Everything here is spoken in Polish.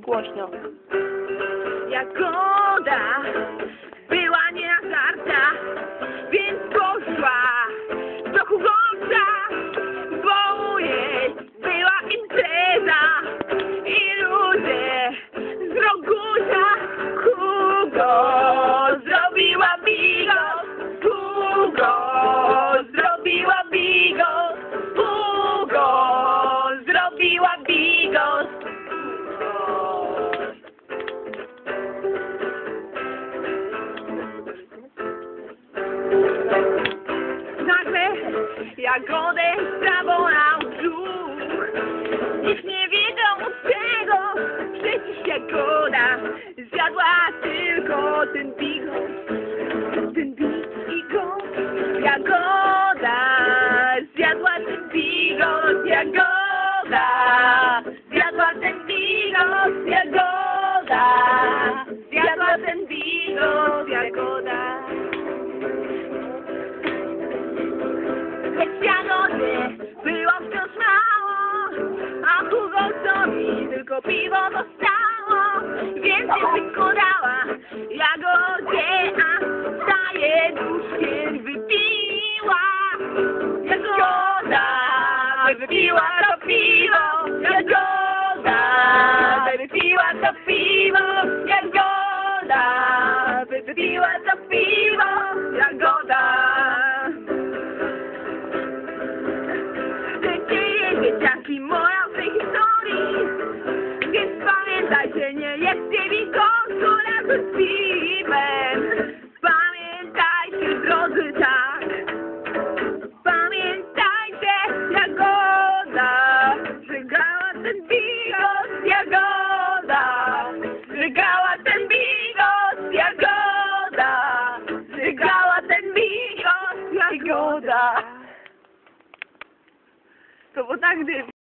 Głośno. Jagoda była nie na żarta, więc poszła do Hugonca, bo u niej była impreza i ludzie z Rogusia. Hugo zrobiła bigos, Hugo zrobiła bigos, Hugo zrobiła bigos. Nagle Jagodę sprawą na brzuch. Nikt nie wiedział od czego, przecież Jagoda zjadła tylko ten bigos. Ten bigos. Jagoda zjadła ten bigos. Jagoda zjadła ten bigos. Jagoda zjadła ten bigos. Jagoda. Lecz Jagody było wciąż mało, a Hugosowi tylko piwo zostało. Więc się wykonała Jagodzie, a staje duszkiem wypiła. Jagoda wypiła to piwo. Jagoda wypiła to piwo. Jagoda wypiła to piwo. Jagoda. Dzieciaki moja w tej historii, więc pamiętajcie, nie jedzcie bikosu razem z piwem. Pamiętajcie, drodzy, tak. Pamiętajcie, Jagoda żygała ten bigos. Jagoda żygała ten bigos. Jagoda żygała ten bigos. Jagoda. To bo tak, gdy